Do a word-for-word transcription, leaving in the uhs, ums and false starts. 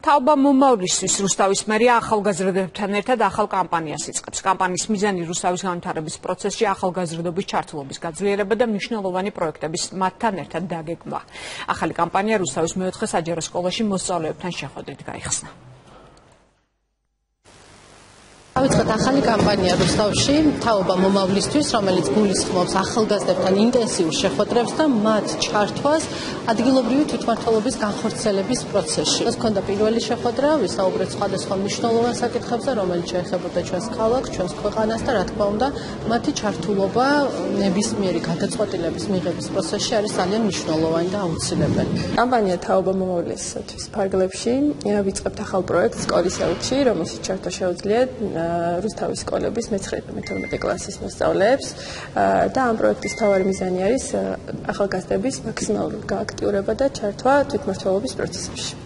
Taoba მომავლისთვის რუსთავის მერია ახალგაზრდებთან ერთად ახალ კამპანიას იწყებს. კამპანიის მიზანი რუსთავის განვითარების პროცესში ახალგაზრდობის ჩართულობის გაძლიერება და მნიშვნელოვანი პროექტების მათთან ერთად დაგეგმვა. ახალი კამპანია რუსთავის მეოთხე საჯარო სკოლაში მოსწავლეებთან შეხვედრით გაიხსნა. დავიწყეთ ახალი კამპანია რუსთავში თაობა მომავლისთვის, რომელიც გულისხმობს ახალგაზრდებთან ინტენსიურ შეხვედრებს და მათ ჩართვას ადგილობრივი თვითმმართველობის განხორციელების პროცესში. ეს ქონდა პირველი შეხვედრა, ვისაუბრეთ სხვადასხვა მნიშვნელოვან საკითხებზე, რომელიც შეეხებოდა ჩვენს ქალაქს, ჩვენს ქვეყანას და რა თქმა უნდა, მათი ჩართულობა ნებისმიერი გადაწყვეტილების მიღების პროცესში არის ძალიან მნიშვნელოვანი და აუცილებელი. კამპანია თაობა მომავლისთვის ფარგლებში ვიწყებთ ახალ პროექტს სკოლის ელჩი, რომელშიც ჩართვა შეუძლიათ რუსთავის სკოლების მეცხრე და მეთორმეტე კლასის მოსწავლეებს და ამ პროექტის მთავარი მიზანი არის ახალგაზრდების მაქსიმალური გააქტიურება და ჩართვა თვითმმართველობის პროცესებში.